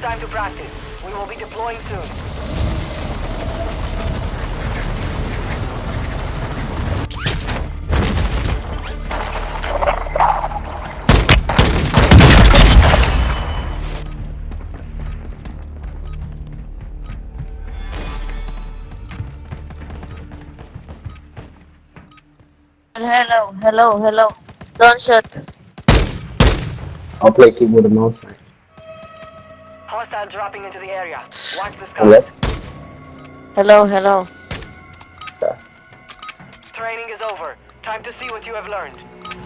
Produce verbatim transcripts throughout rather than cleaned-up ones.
time to practice. We will be deploying soon. Hello, hello, hello. Don't shoot. I'll play keyboard and mouse. Hostile dropping into the area. Watch the Hello? sky. Hello, hello. Yeah. Training is over. Time to see what you have learned.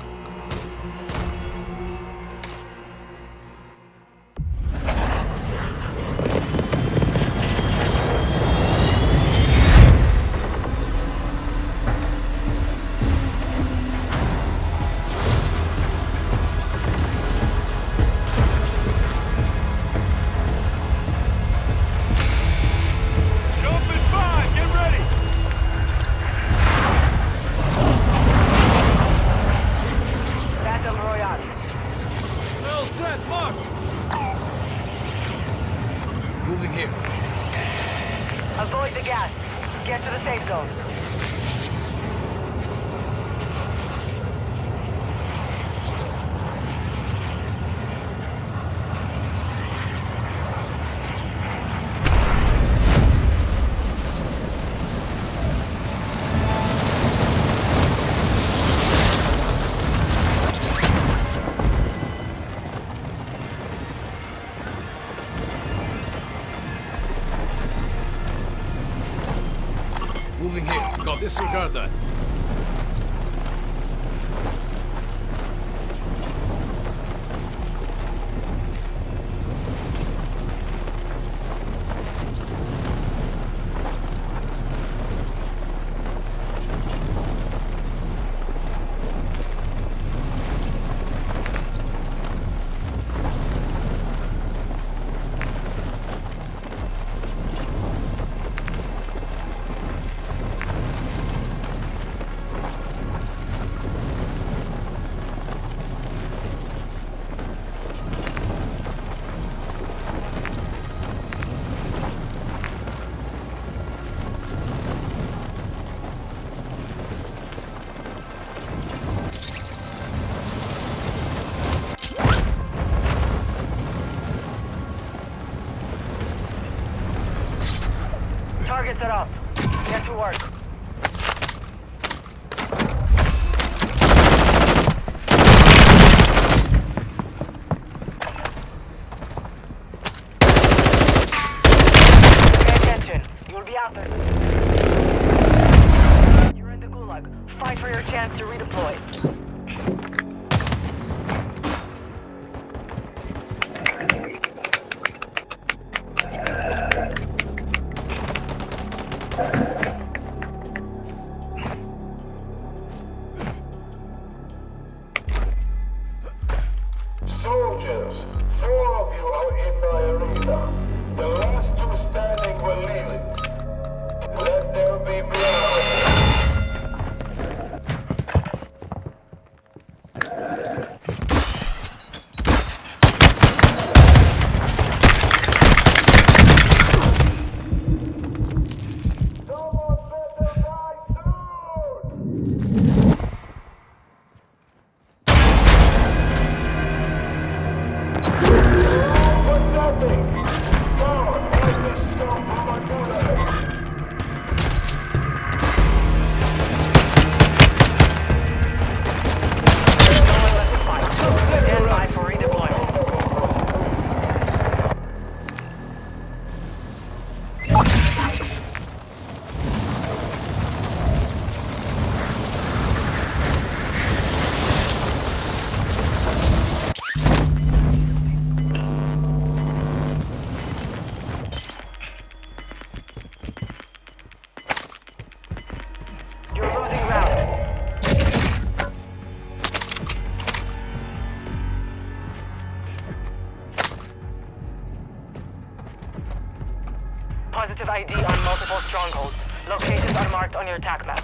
Moving here. Avoid the gas. Get to the safe zone. Moving here. No, disregard that. Targets are up. Get to work. Pay attention. You'll be out there. You're in the gulag. Fight for your chance to redeploy. Soldiers, four of you are in my arena. The last two standing will leave it. Let there be blood. Someone better die soon! Stand by for redeployment. You're losing ground. Positive I D on multiple strongholds. Locations are marked on your attack map.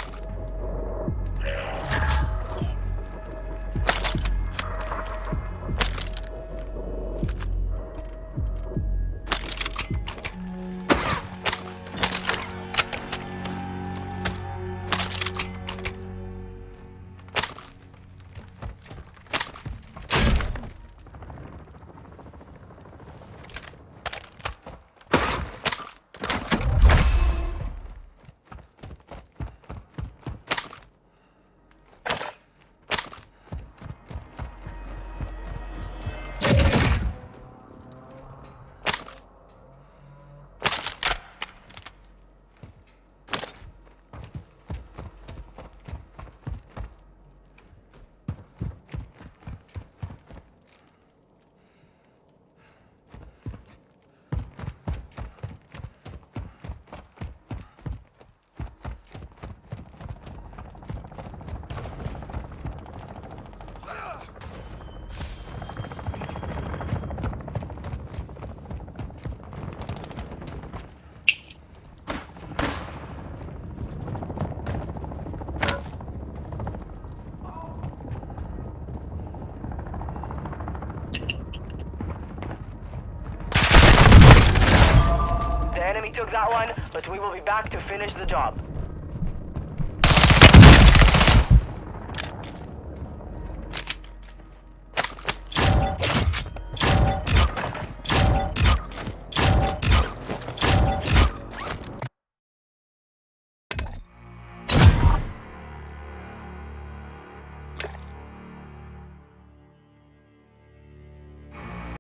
The enemy took that one, but we will be back to finish the job.